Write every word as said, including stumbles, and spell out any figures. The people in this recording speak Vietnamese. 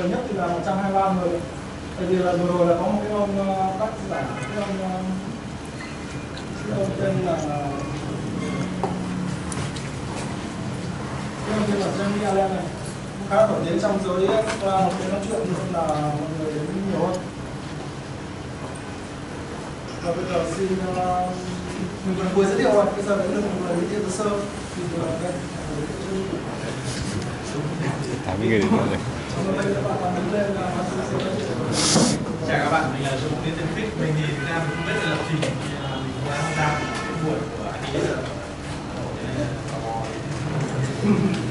nhiều nhất thì là một trăm hai mươi ba người. Tại vì là vừa rồi là có một cái ông tác giả, cái ông, cái ông tên là cái ông tên là Jamie Allen này, khá là nổi tiếng trong giới qua một cái nói chuyện nên là mọi người đến nhiều hơn. Và bây giờ xin uh, mình vừa vừa giới thiệu rồi, bây giờ đến lượt một người giới thiệu sơ thì uh, đây tám mươi người đến rồi. Chào các bạn, mình là Trung Tiến Tân Phích. Mình thì thực ra mình không biết là lập trình, mình cũng đang tham gia buổi của anh ấy.